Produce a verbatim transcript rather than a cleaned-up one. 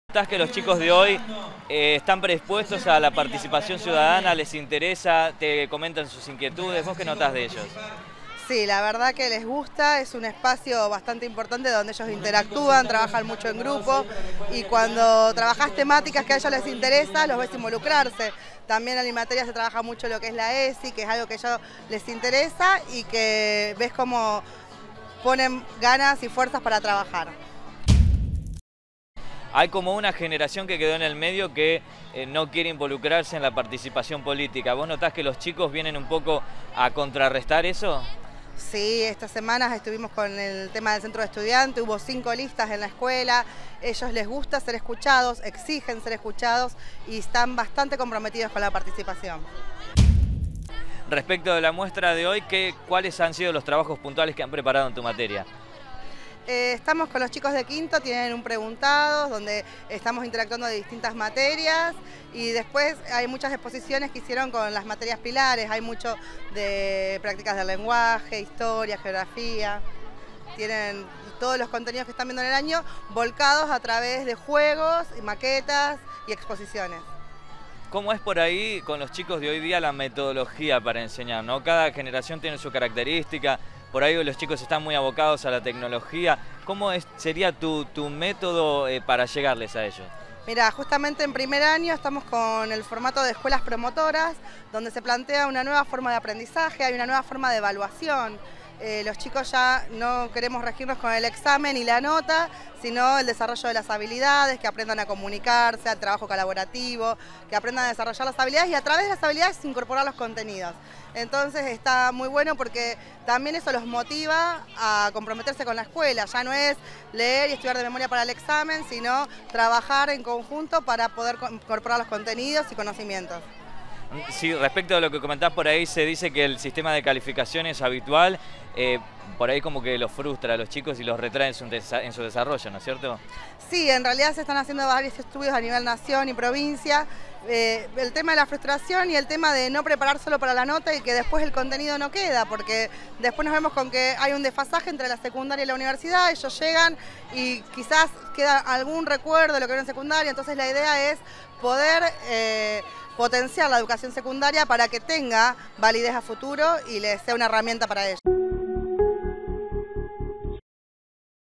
¿Notás que los chicos de hoy eh, están predispuestos a la participación ciudadana, les interesa, te comentan sus inquietudes? ¿Vos qué notás de ellos? Sí, la verdad que les gusta, es un espacio bastante importante donde ellos interactúan, trabajan mucho en grupo y cuando trabajás temáticas que a ellos les interesa, los ves involucrarse. También en Alimateria se trabaja mucho lo que es la E S I, que es algo que a ellos les interesa y que ves cómo ponen ganas y fuerzas para trabajar. Hay como una generación que quedó en el medio que eh, no quiere involucrarse en la participación política. ¿Vos notás que los chicos vienen un poco a contrarrestar eso? Sí, estas semanas estuvimos con el tema del centro de estudiantes, hubo cinco listas en la escuela, ellos les gusta ser escuchados, exigen ser escuchados y están bastante comprometidos con la participación. Respecto de la muestra de hoy, ¿qué, ¿cuáles han sido los trabajos puntuales que han preparado en tu materia? Eh, estamos con los chicos de quinto, tienen un preguntado donde estamos interactuando de distintas materias y después hay muchas exposiciones que hicieron con las materias pilares, hay mucho de prácticas del lenguaje, historia, geografía, tienen todos los contenidos que están viendo en el año volcados a través de juegos, maquetas y exposiciones. ¿Cómo es por ahí con los chicos de hoy día la metodología para enseñar, ¿no? Cada generación tiene su característica, por ahí los chicos están muy abocados a la tecnología. ¿Cómo es, sería tu, tu método eh, para llegarles a ellos? Mira, justamente en primer año estamos con el formato de escuelas promotoras, donde se plantea una nueva forma de aprendizaje, hay una nueva forma de evaluación. Eh, los chicos ya no queremos regirnos con el examen y la nota, sino el desarrollo de las habilidades, que aprendan a comunicarse, al trabajo colaborativo, que aprendan a desarrollar las habilidades y a través de las habilidades incorporar los contenidos. Entonces está muy bueno porque también eso los motiva a comprometerse con la escuela. Ya no es leer y estudiar de memoria para el examen, sino trabajar en conjunto para poder incorporar los contenidos y conocimientos. Sí, respecto a lo que comentás por ahí, se dice que el sistema de calificaciones habitual, eh, por ahí como que los frustra a los chicos y los retrae en su, en su desarrollo, ¿no es cierto? Sí, en realidad se están haciendo varios estudios a nivel nación y provincia. Eh, el tema de la frustración y el tema de no preparar solo para la nota y que después el contenido no queda, porque después nos vemos con que hay un desfasaje entre la secundaria y la universidad, ellos llegan y quizás queda algún recuerdo de lo que vieron en secundaria, entonces la idea es poder eh, potenciar la educación secundaria para que tenga validez a futuro y les sea una herramienta para ellos.